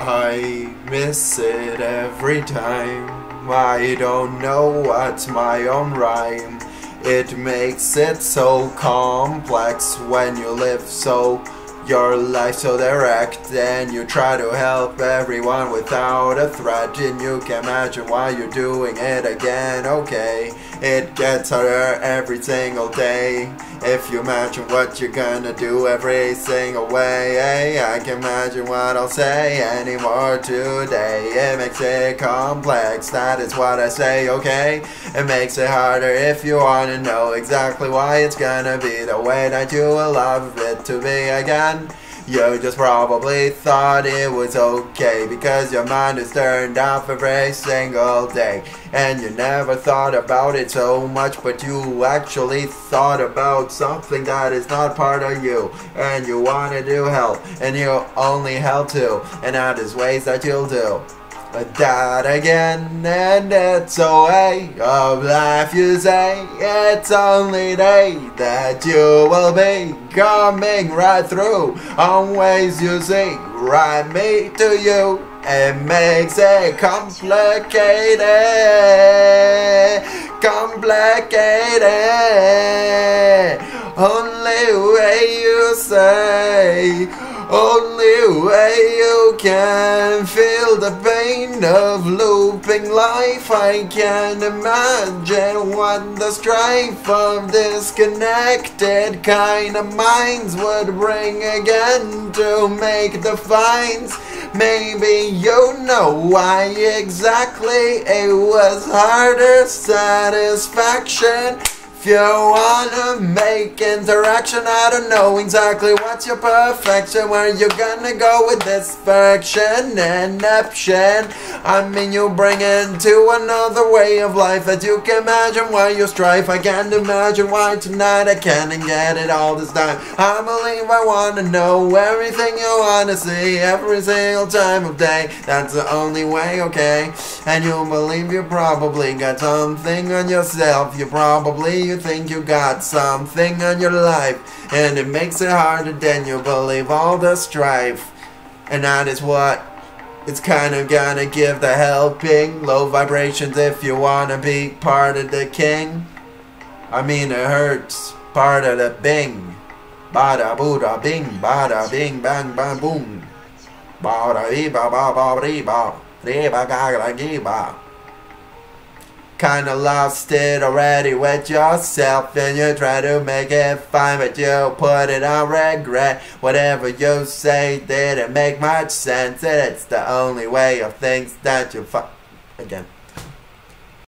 I miss it every time. I don't know what's my own rhyme. It makes it so complex when you live so your life so direct, and you try to help everyone without a threat, and you can imagine why you're doing it again. Okay, it gets harder every single day. If you imagine what you're gonna do every single way, I can imagine what I'll say anymore today. It makes it complex, that is what I say, okay? It makes it harder if you wanna know exactly why it's gonna be the way that you will love it to be again. You just probably thought it was okay because your mind is turned off every single day, and you never thought about it so much, but you actually thought about something that is not part of you, and you wanted to help, and you only help to, and that is ways that you'll do that again. And it's a way of life, you say. It's only day that you will be coming right through on ways you see right me to you. It makes it complicated, only way you say, only way you can feel the pain of looping life. I can imagine what the strife of disconnected kind of minds would bring again to make the finds. Maybe you know why exactly it was harder satisfaction. If you wanna make interaction, I don't know exactly what's your perfection. Where you gonna go with this friction and option? I mean, you bring into another way of life that you can imagine why you strive. I can't imagine why tonight I can't get it all this time. I believe I wanna know everything you wanna see every single time of day. That's the only way, okay? And you believe you probably got something on yourself. You think you got something on your life, and it makes it harder than you believe all the strife. And that is what it's kind of gonna give the helping low vibrations if you wanna be part of the king. I mean, it hurts, part of the bing. Bada booda bing, bada bing bang bang boom. Bada ba ba ba ba ba ga ba. Kinda lost it already with yourself, and you try to make it fine, but you put it on regret. Whatever you say didn't make much sense, and it's the only way of things that you again.